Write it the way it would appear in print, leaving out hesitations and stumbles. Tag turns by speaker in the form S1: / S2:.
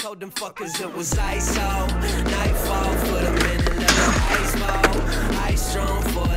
S1: told them fuckers it was ISO. Nightfall for the minute, let the ice fall. Ice strong for